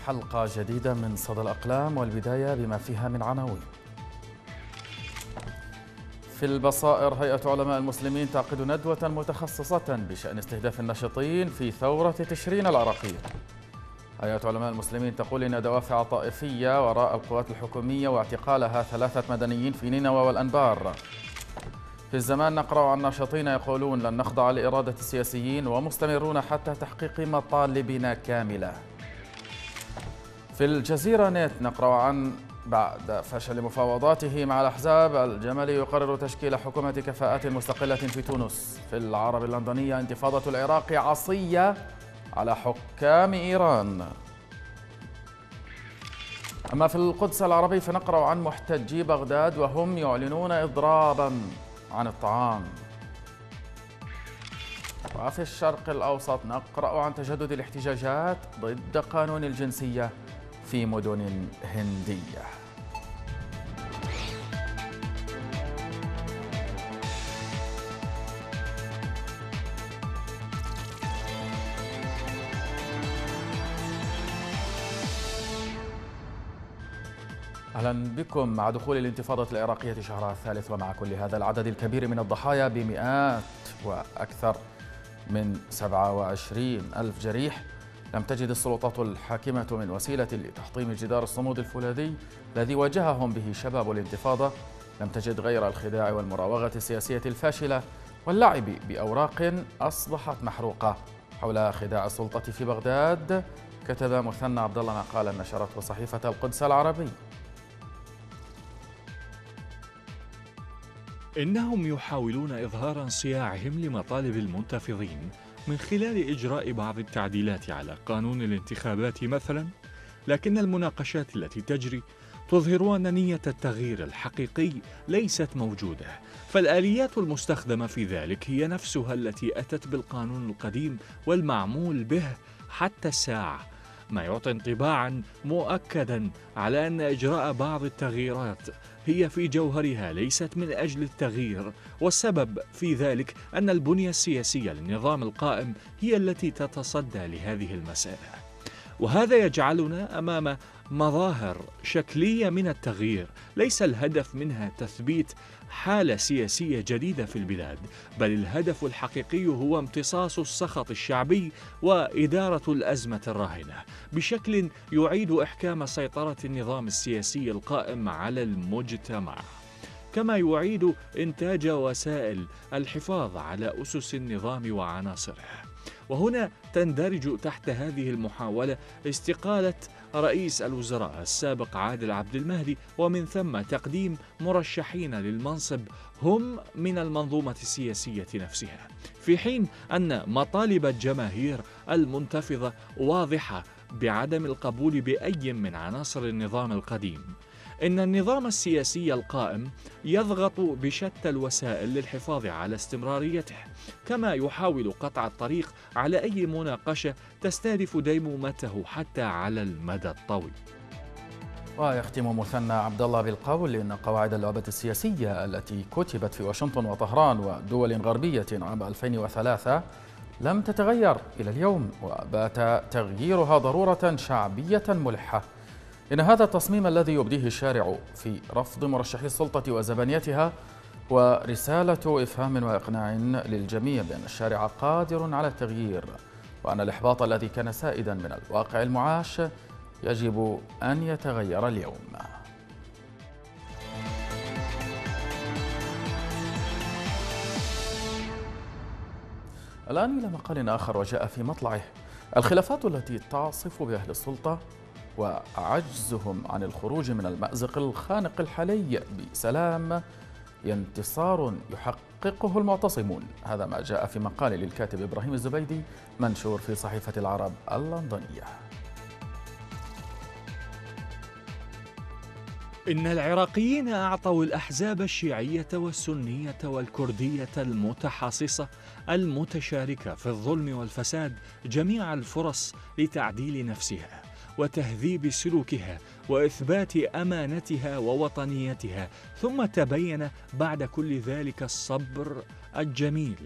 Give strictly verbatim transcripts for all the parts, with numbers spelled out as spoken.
حلقة جديدة من صدى الأقلام، والبداية بما فيها من عناوين. في البصائر، هيئة علماء المسلمين تعقد ندوة متخصصة بشأن استهداف الناشطين في ثورة تشرين العراقية. هيئة علماء المسلمين تقول إن دوافع طائفية وراء القوات الحكومية واعتقالها ثلاثة مدنيين في نينوى والأنبار. في الزمان نقرأ عن ناشطين يقولون لن نخضع لإرادة السياسيين ومستمرون حتى تحقيق مطالبنا كاملة. في الجزيرة نت نقرأ عن بعد فشل مفاوضاته مع الأحزاب، الجمالي يقرر تشكيل حكومة كفاءات مستقلة في تونس. في العرب اللندنية، انتفاضة العراق عصية على حكام إيران. أما في القدس العربي فنقرأ عن محتجي بغداد وهم يعلنون إضرابا عن الطعام. وفي الشرق الأوسط نقرأ عن تجدد الاحتجاجات ضد قانون الجنسية في مدن هندية. أهلا بكم. مع دخول الانتفاضة العراقية شهرها الثالث ومع كل هذا العدد الكبير من الضحايا بمئات وأكثر من سبعة وعشرين ألف جريح، لم تجد السلطات الحاكمة من وسيلة لتحطيم جدار الصمود الفولاذي الذي واجههم به شباب الانتفاضة. لم تجد غير الخداع والمراوغة السياسية الفاشلة واللعب بأوراق أصبحت محروقة حول خداع السلطة في بغداد. كتب مثنى عبد الله مقالا نشرته صحيفة القدس العربي. إنهم يحاولون إظهار انصياعهم لمطالب المنتفضين من خلال إجراء بعض التعديلات على قانون الانتخابات مثلا، لكن المناقشات التي تجري تظهر أن نية التغيير الحقيقي ليست موجودة، فالآليات المستخدمة في ذلك هي نفسها التي أتت بالقانون القديم والمعمول به حتى الساعة، ما يعطي انطباعا مؤكدا على أن إجراء بعض التغييرات هي في جوهرها ليست من أجل التغيير، والسبب في ذلك أن البنية السياسية للنظام القائم هي التي تتصدى لهذه المسألة، وهذا يجعلنا أمام مظاهر شكلية من التغيير ليس الهدف منها تثبيت حالة سياسية جديدة في البلاد، بل الهدف الحقيقي هو امتصاص السخط الشعبي وإدارة الأزمة الراهنة بشكل يعيد إحكام سيطرة النظام السياسي القائم على المجتمع، كما يعيد إنتاج وسائل الحفاظ على أسس النظام وعناصره. وهنا تندرج تحت هذه المحاولة استقالة رئيس الوزراء السابق عادل عبد المهدي، ومن ثم تقديم مرشحين للمنصب هم من المنظومة السياسية نفسها، في حين أن مطالب الجماهير المنتفضة واضحة بعدم القبول بأي من عناصر النظام القديم. إن النظام السياسي القائم يضغط بشتى الوسائل للحفاظ على استمراريته، كما يحاول قطع الطريق على أي مناقشة تستهدف ديمومته حتى على المدى الطويل. ويختم مثنى عبد الله بالقول إن قواعد اللعبة السياسية التي كتبت في واشنطن وطهران ودول غربية عام ألفين وثلاثة لم تتغير إلى اليوم، وبات تغييرها ضرورة شعبية ملحة. إن هذا التصميم الذي يبديه الشارع في رفض مرشحي السلطة وزبانيتها ورسالة إفهام وإقناع للجميع بأن الشارع قادر على التغيير، وأن الإحباط الذي كان سائدا من الواقع المعاش يجب أن يتغير اليوم. الآن إلى مقال آخر وجاء في مطلعه: الخلافات التي تعصف بأهل السلطة وعجزهم عن الخروج من المأزق الخانق الحالي بسلام انتصار يحققه المعتصمون. هذا ما جاء في مقال للكاتب إبراهيم الزبيدي منشور في صحيفة العرب اللندنية. إن العراقيين أعطوا الأحزاب الشيعية والسنية والكردية المتحاصصة المتشاركة في الظلم والفساد جميع الفرص لتعديل نفسها وتهذيب سلوكها وإثبات أمانتها ووطنيتها، ثم تبين بعد كل ذلك الصبر الجميل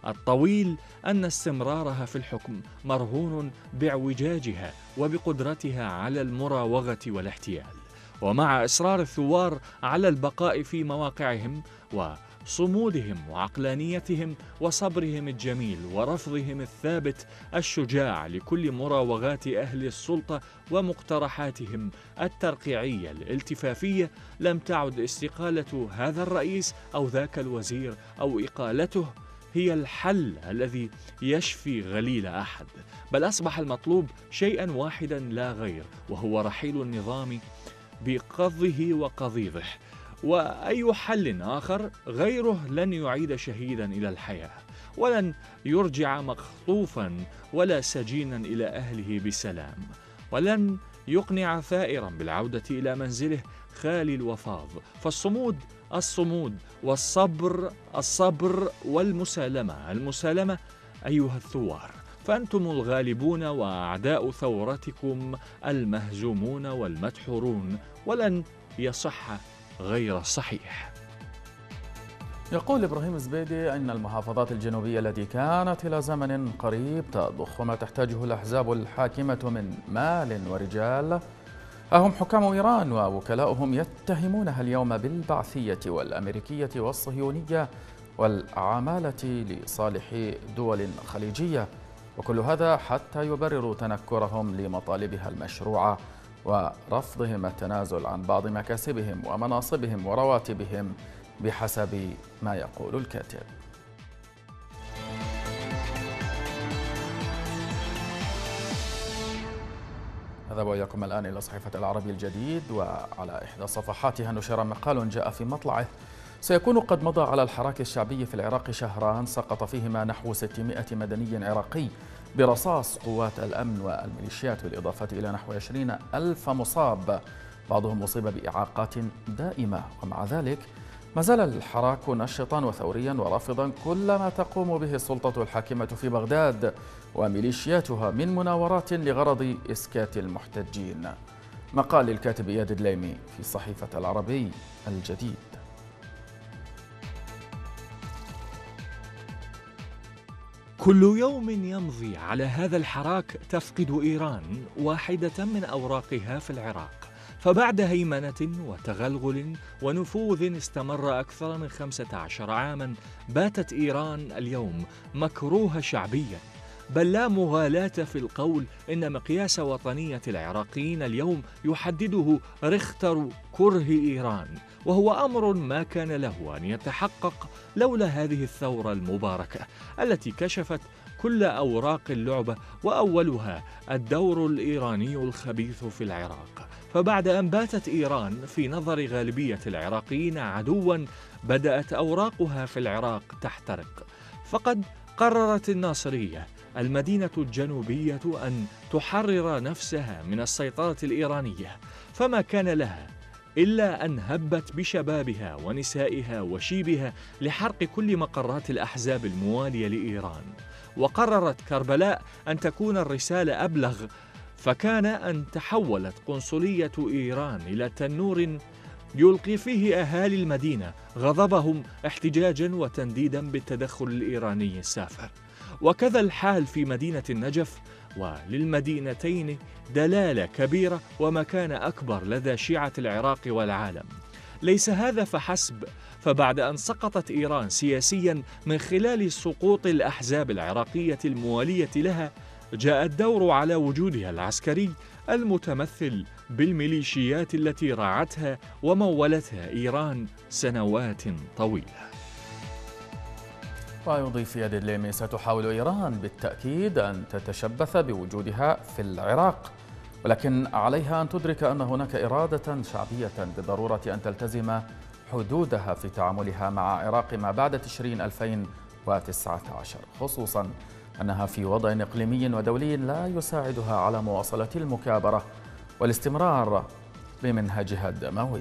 الطويل أن استمرارها في الحكم مرهون باعوجاجها وبقدرتها على المراوغة والاحتيال. ومع إصرار الثوار على البقاء في مواقعهم وصمودهم وعقلانيتهم وصبرهم الجميل ورفضهم الثابت الشجاع لكل مراوغات أهل السلطة ومقترحاتهم الترقيعية الالتفافية، لم تعد استقالة هذا الرئيس أو ذاك الوزير أو إقالته هي الحل الذي يشفي غليل أحد، بل أصبح المطلوب شيئا واحدا لا غير، وهو رحيل النظام بقضه وقضيضه. وأي حل آخر غيره لن يعيد شهيدا إلى الحياة، ولن يرجع مخطوفا ولا سجينا إلى أهله بسلام، ولن يقنع ثائرا بالعودة إلى منزله خالي الوفاض. فالصمود الصمود، والصبر الصبر، والمسالمة المسالمة أيها الثوار، فأنتم الغالبون وأعداء ثورتكم المهزومون والمدحورون، ولن يصح غير صحيح. يقول إبراهيم الزبيدي أن المحافظات الجنوبية التي كانت إلى زمن قريب تضخ ما تحتاجه الأحزاب الحاكمة من مال ورجال، أهم حكام إيران ووكلاؤهم يتهمونها اليوم بالبعثية والأمريكية والصهيونية والعمالة لصالح دول خليجية، وكل هذا حتى يبرروا تنكرهم لمطالبها المشروعة ورفضهم التنازل عن بعض مكاسبهم ومناصبهم ورواتبهم بحسب ما يقول الكاتب. نذهب وإياكم الآن إلى صحيفة العربي الجديد، وعلى إحدى صفحاتها نشر مقال جاء في مطلعه: سيكون قد مضى على الحراك الشعبي في العراق شهران سقط فيهما نحو ستمائة مدني عراقي برصاص قوات الأمن والميليشيات، بالإضافة إلى نحو عشرين ألف مصاب، بعضهم أصيب بإعاقات دائمة. ومع ذلك ما زال الحراك نشطا وثوريا ورافضا كل ما تقوم به السلطة الحاكمة في بغداد وميليشياتها من مناورات لغرض إسكات المحتجين. مقال الكاتب إياد دليمي في صحيفة العربي الجديد. كل يوم يمضي على هذا الحراك تفقد إيران واحدة من أوراقها في العراق، فبعد هيمنة وتغلغل ونفوذ استمر أكثر من خمسة عشر عاما، باتت إيران اليوم مكروهة شعبيا، بل لا مغالاة في القول إن مقياس وطنية العراقيين اليوم يحدده ريختر كره إيران، وهو أمر ما كان له أن يتحقق لولا هذه الثورة المباركة التي كشفت كل أوراق اللعبة، وأولها الدور الإيراني الخبيث في العراق. فبعد أن باتت إيران في نظر غالبية العراقيين عدواً، بدأت أوراقها في العراق تحترق، فقد قررت الناصرية المدينة الجنوبية أن تحرر نفسها من السيطرة الإيرانية، فما كان لها إلا أن هبت بشبابها ونسائها وشيبها لحرق كل مقرات الأحزاب الموالية لإيران. وقررت كربلاء أن تكون الرسالة أبلغ، فكان أن تحولت قنصلية إيران إلى تنور يلقي فيه أهالي المدينة غضبهم احتجاجا وتنديدا بالتدخل الإيراني السافر. وكذا الحال في مدينة النجف، وللمدينتين دلالة كبيرة ومكانة أكبر لدى شيعة العراق والعالم. ليس هذا فحسب، فبعد أن سقطت إيران سياسيا من خلال سقوط الأحزاب العراقية الموالية لها، جاء الدور على وجودها العسكري المتمثل بالميليشيات التي رعتها ومولتها إيران سنوات طويلة. ويضيف يد الليمي: ستحاول إيران بالتأكيد أن تتشبث بوجودها في العراق، ولكن عليها أن تدرك أن هناك إرادة شعبية بالضرورة أن تلتزم حدودها في تعاملها مع عراق ما بعد تشرين ألفين وتسعة عشر، خصوصا أنها في وضع إقليمي ودولي لا يساعدها على مواصلة المكابرة والاستمرار بمنهجها الدموي.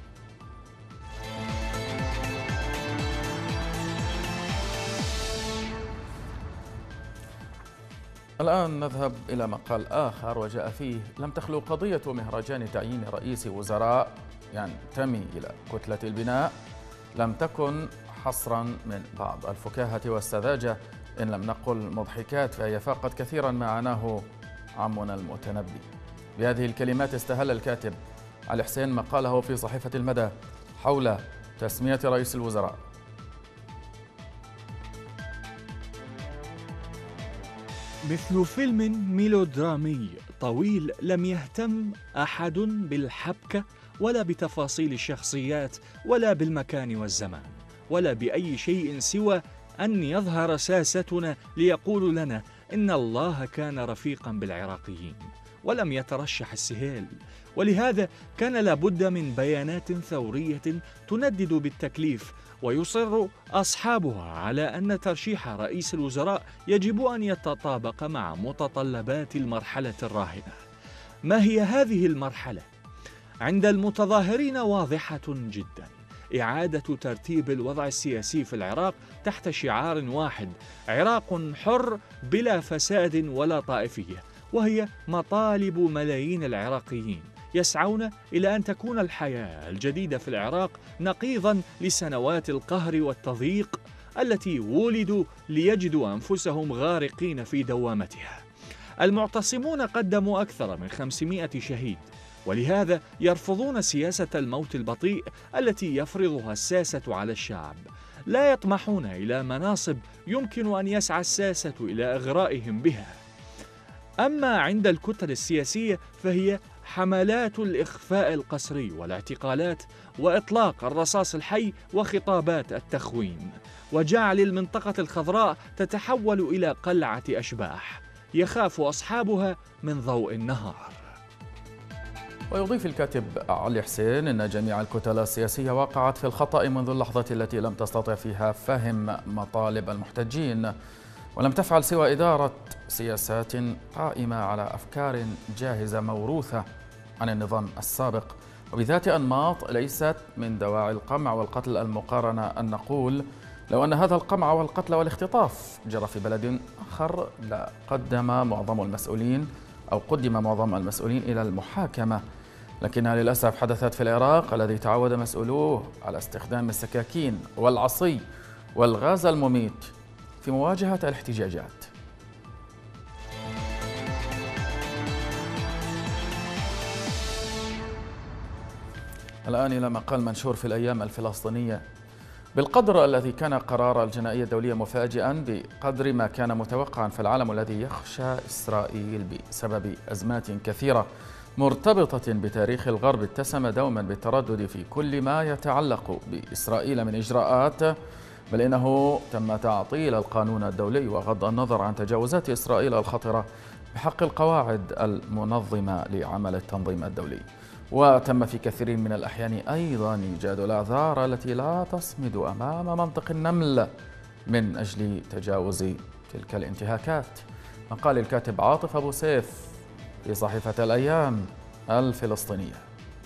الآن نذهب إلى مقال آخر وجاء فيه: لم تخلو قضية مهرجان تعيين رئيس وزراء ينتمي إلى كتلة البناء لم تكن حصرا من بعض الفكاهة والسذاجة إن لم نقل مضحكات فهي فاقت كثيرا ما عناه عمنا المتنبي. بهذه الكلمات استهل الكاتب علي حسين مقاله في صحيفة المدى حول تسمية رئيس الوزراء. مثل فيلم ميلودرامي طويل لم يهتم أحد بالحبكة ولا بتفاصيل الشخصيات ولا بالمكان والزمان ولا بأي شيء سوى أن يظهر ساستنا ليقول لنا إن الله كان رفيقا بالعراقيين ولم يترشح السهيل، ولهذا كان لابد من بيانات ثورية تندد بالتكليف، ويصر أصحابها على أن ترشيح رئيس الوزراء يجب أن يتطابق مع متطلبات المرحلة الراهنة. ما هي هذه المرحلة؟ عند المتظاهرين واضحة جدا: إعادة ترتيب الوضع السياسي في العراق تحت شعار واحد: عراق حر بلا فساد ولا طائفية، وهي مطالب ملايين العراقيين يسعون إلى أن تكون الحياة الجديدة في العراق نقيضاً لسنوات القهر والتضييق التي ولدوا ليجدوا أنفسهم غارقين في دوامتها. المعتصمون قدموا أكثر من خمسمائة شهيد، ولهذا يرفضون سياسة الموت البطيء التي يفرضها الساسة على الشعب. لا يطمحون إلى مناصب يمكن أن يسعى الساسة إلى إغرائهم بها. أما عند الكتل السياسية فهي حملات الإخفاء القسري والاعتقالات وإطلاق الرصاص الحي وخطابات التخوين، وجعل المنطقة الخضراء تتحول إلى قلعة أشباح يخاف أصحابها من ضوء النهار. ويضيف الكاتب علي حسين أن جميع الكتل السياسية وقعت في الخطأ منذ اللحظة التي لم تستطع فيها فهم مطالب المحتجين، ولم تفعل سوى إدارة سياسات قائمة على أفكار جاهزة موروثة عن النظام السابق وبذات أنماط ليست من دواعي القمع والقتل المقارنة أن نقول لو أن هذا القمع والقتل والاختطاف جرى في بلد آخر لقدم معظم المسؤولين أو قدم معظم المسؤولين إلى المحاكمة، لكنها للأسف حدثت في العراق الذي تعود مسؤولوه على استخدام السكاكين والعصي والغاز المميت في مواجهة الاحتجاجات. الآن إلى مقال منشور في الأيام الفلسطينية: بالقدر الذي كان قرار الجنائية الدولية مفاجئا بقدر ما كان متوقعا، فالعالم الذي يخشى إسرائيل بسبب أزمات كثيرة مرتبطة بتاريخ الغرب اتسم دوما بالتردد في كل ما يتعلق بإسرائيل من إجراءات، بل إنه تم تعطيل القانون الدولي وغض النظر عن تجاوزات إسرائيل الخطرة بحق القواعد المنظمة لعمل التنظيم الدولي. وتم في كثير من الأحيان أيضا إيجاد الأعذار التي لا تصمد أمام منطق النمل من أجل تجاوز تلك الانتهاكات. مقال الكاتب عاطف أبو سيف في صحيفة الأيام الفلسطينية.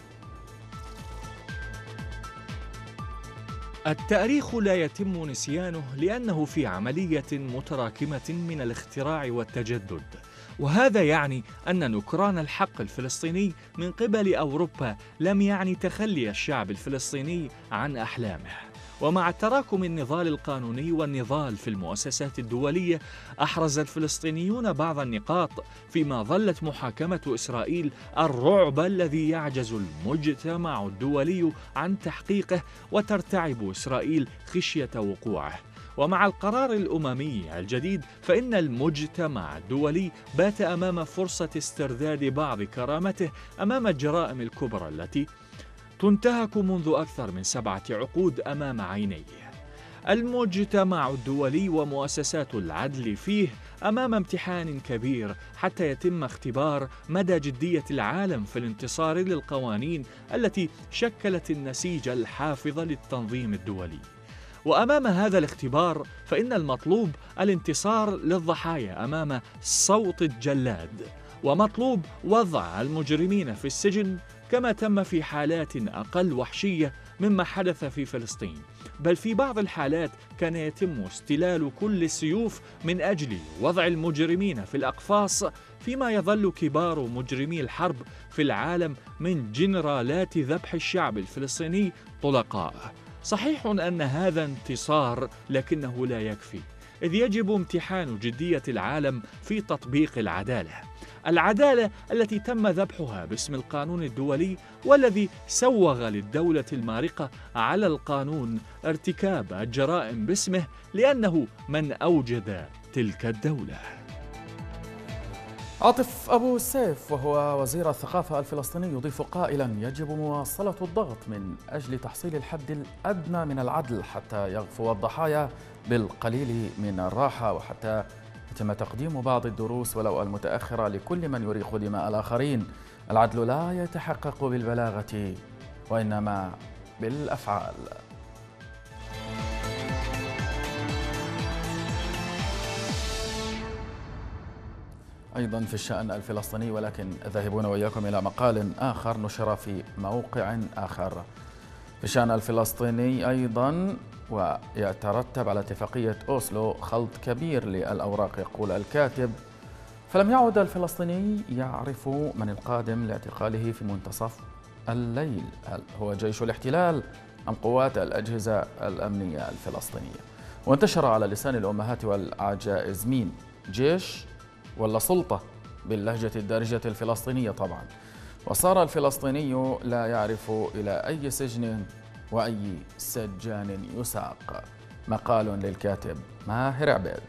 التاريخ لا يتم نسيانه لأنه في عملية متراكمة من الاختراع والتجدد، وهذا يعني أن نكران الحق الفلسطيني من قبل أوروبا لم يعني تخلي الشعب الفلسطيني عن أحلامه. ومع تراكم النضال القانوني والنضال في المؤسسات الدولية أحرز الفلسطينيون بعض النقاط، فيما ظلت محاكمة إسرائيل الرعب الذي يعجز المجتمع الدولي عن تحقيقه وترتعب إسرائيل خشية وقوعه. ومع القرار الأممي الجديد فإن المجتمع الدولي بات أمام فرصة استرداد بعض كرامته أمام الجرائم الكبرى التي تنتهك منذ أكثر من سبعة عقود أمام عينيه. المجتمع الدولي ومؤسسات العدل فيه أمام امتحان كبير حتى يتم اختبار مدى جدية العالم في الانتصار للقوانين التي شكلت النسيج الحافظ للتنظيم الدولي. وأمام هذا الاختبار فإن المطلوب الانتصار للضحايا أمام صوت الجلاد، ومطلوب وضع المجرمين في السجن كما تم في حالات أقل وحشية مما حدث في فلسطين، بل في بعض الحالات كان يتم استلال كل السيوف من أجل وضع المجرمين في الأقفاص، فيما يظل كبار مجرمي الحرب في العالم من جنرالات ذبح الشعب الفلسطيني طلقاء. صحيح أن هذا انتصار، لكنه لا يكفي. إذ يجب امتحان جدية العالم في تطبيق العدالة، العدالة التي تم ذبحها باسم القانون الدولي، والذي سوغ للدولة المارقة على القانون ارتكاب الجرائم باسمه لأنه من أوجد تلك الدولة. عاطف أبو السيف وهو وزير الثقافة الفلسطيني يضيف قائلا: يجب مواصلة الضغط من أجل تحصيل الحد الأدنى من العدل حتى يغفو الضحايا بالقليل من الراحة، وحتى يتم تقديم بعض الدروس ولو المتأخرة لكل من يريق دماء الآخرين. العدل لا يتحقق بالبلاغة وإنما بالأفعال. أيضا في الشأن الفلسطيني، ولكن ذاهبون وإياكم إلى مقال آخر نشر في موقع آخر. في الشأن الفلسطيني أيضا، ويترتب على اتفاقية أوسلو خلط كبير للأوراق، يقول الكاتب: فلم يعد الفلسطيني يعرف من القادم لاعتقاله في منتصف الليل، هل هو جيش الاحتلال أم قوات الأجهزة الأمنية الفلسطينية؟ وانتشر على لسان الأمهات والعجائز مين؟ جيش ولا سلطة؟ باللهجة الدارجة الفلسطينية طبعا. وصار الفلسطيني لا يعرف إلى أي سجن وأي سجان يساق. مقال للكاتب ماهر عبيد.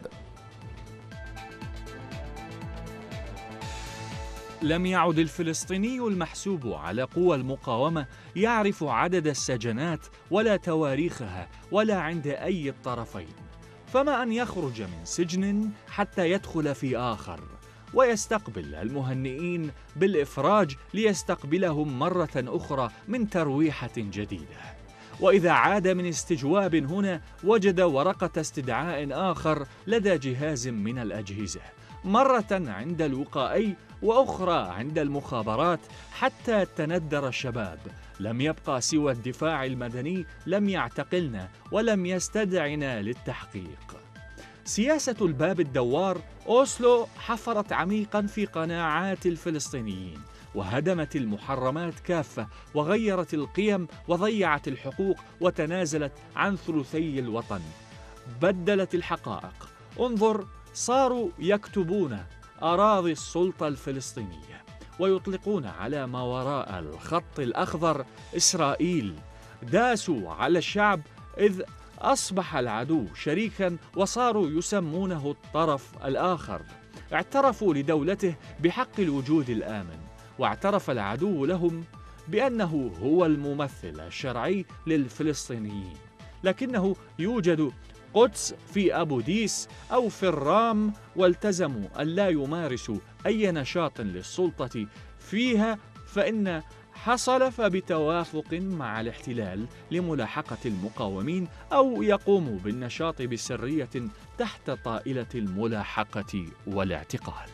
لم يعد الفلسطيني المحسوب على قوى المقاومة يعرف عدد السجنات ولا تواريخها ولا عند أي الطرفين، فما أن يخرج من سجن حتى يدخل في آخر ويستقبل المهنئين بالإفراج ليستقبلهم مرة أخرى من ترويحة جديدة، وإذا عاد من استجواب هنا وجد ورقة استدعاء آخر لدى جهاز من الأجهزة، مرة عند الوقائي وأخرى عند المخابرات، حتى تندر الشباب. لم يبقى سوى الدفاع المدني، لم يعتقلنا ولم يستدعنا للتحقيق. سياسة الباب الدوار أوسلو حفرت عميقا في قناعات الفلسطينيين، وهدمت المحرمات كافة، وغيرت القيم، وضيعت الحقوق، وتنازلت عن ثلثي الوطن، بدلت الحقائق. انظر، صاروا يكتبون أراضي السلطة الفلسطينية ويطلقون على ما وراء الخط الأخضر إسرائيل. داسوا على الشعب إذ أصبح العدو شريكا وصاروا يسمونه الطرف الآخر. اعترفوا لدولته بحق الوجود الآمن، واعترف العدو لهم بأنه هو الممثل الشرعي للفلسطينيين، لكنه يوجد قدس في أبو ديس أو في الرام، والتزموا أن لا يمارسوا أي نشاط للسلطة فيها، فإن حصل فبتوافق مع الاحتلال لملاحقة المقاومين، أو يقوموا بالنشاط بسرية تحت طائلة الملاحقة والاعتقال.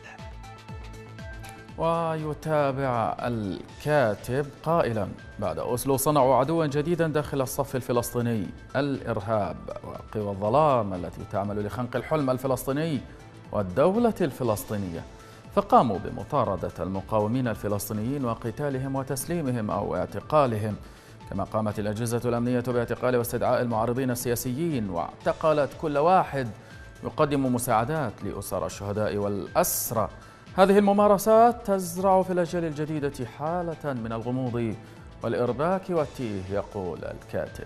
ويتابع الكاتب قائلا: بعد أوسلو صنعوا عدوا جديدا داخل الصف الفلسطيني، الإرهاب وقوى الظلام التي تعمل لخنق الحلم الفلسطيني والدولة الفلسطينية، فقاموا بمطاردة المقاومين الفلسطينيين وقتالهم وتسليمهم أو اعتقالهم، كما قامت الأجهزة الأمنية باعتقال واستدعاء المعارضين السياسيين، واعتقلت كل واحد يقدم مساعدات لأسر الشهداء والأسرى. هذه الممارسات تزرع في الأجيال الجديدة حالة من الغموض والإرباك والتيه، يقول الكاتب.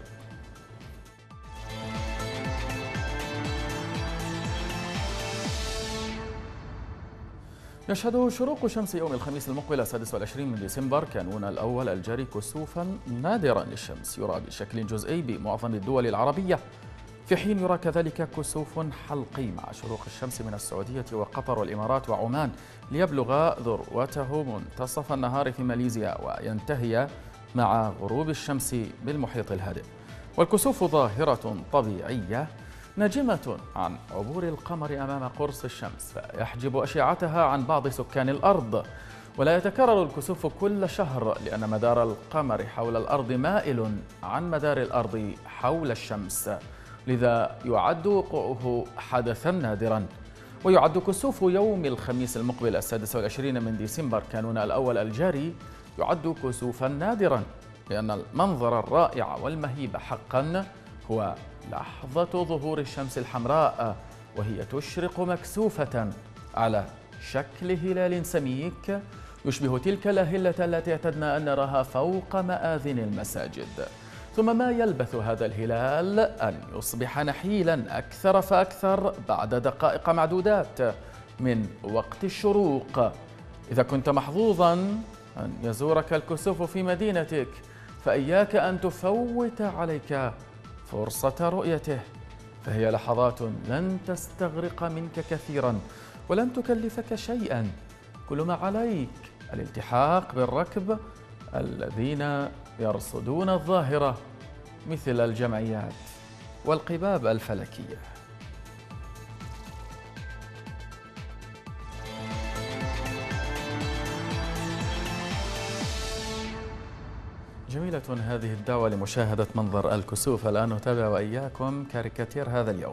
يشهد شروق شمس يوم الخميس المقبل السادس والعشرين من ديسمبر كانون الأول الجاري كسوفا نادرا للشمس يرى بشكل جزئي بمعظم الدول العربية، في حين يرى كذلك كسوف حلقي مع شروق الشمس من السعودية وقطر والإمارات وعمان، ليبلغ ذروته منتصف النهار في ماليزيا وينتهي مع غروب الشمس بالمحيط الهادئ. والكسوف ظاهرة طبيعية ناجمة عن عبور القمر أمام قرص الشمس، فيحجب أشعتها عن بعض سكان الأرض. ولا يتكرر الكسوف كل شهر، لأن مدار القمر حول الأرض مائل عن مدار الأرض حول الشمس، لذا يعد وقوعه حدثا نادرا. ويعد كسوف يوم الخميس المقبل السادس والعشرين من ديسمبر كانون الأول الجاري يعد كسوفا نادرا، لأن المنظر الرائع والمهيب حقا هو لحظة ظهور الشمس الحمراء وهي تشرق مكسوفة على شكل هلال سميك يشبه تلك الأهلة التي اعتدنا أن نراها فوق مآذن المساجد. ثم ما يلبث هذا الهلال أن يصبح نحيلا أكثر فأكثر بعد دقائق معدودات من وقت الشروق. إذا كنت محظوظا أن يزورك الكسوف في مدينتك فإياك أن تفوت عليك فرصة رؤيته، فهي لحظات لن تستغرق منك كثيرا ولن تكلفك شيئا. كل ما عليك الالتحاق بالركب الذين يرصدون الظاهرة مثل الجمعيات والقباب الفلكية. جميلة هذه الدعوة لمشاهدة منظر الكسوف. الآن نتابع وإياكم كاريكاتير هذا اليوم.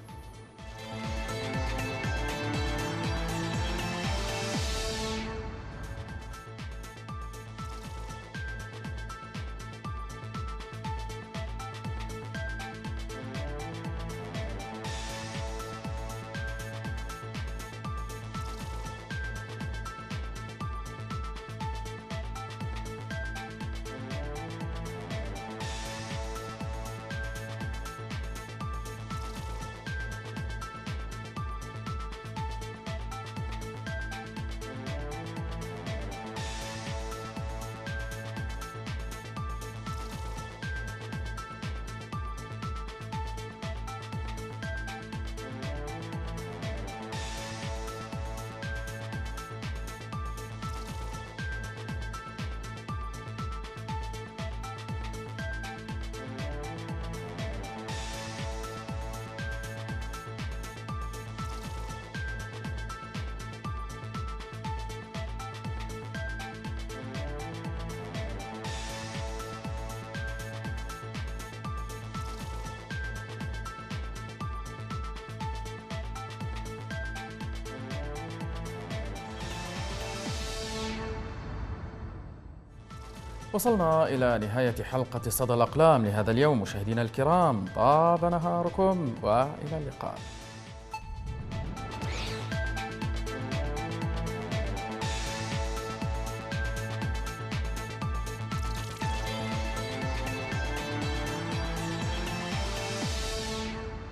وصلنا إلى نهاية حلقة صدى الأقلام لهذا اليوم. مشاهدينا الكرام، طاب نهاركم وإلى اللقاء.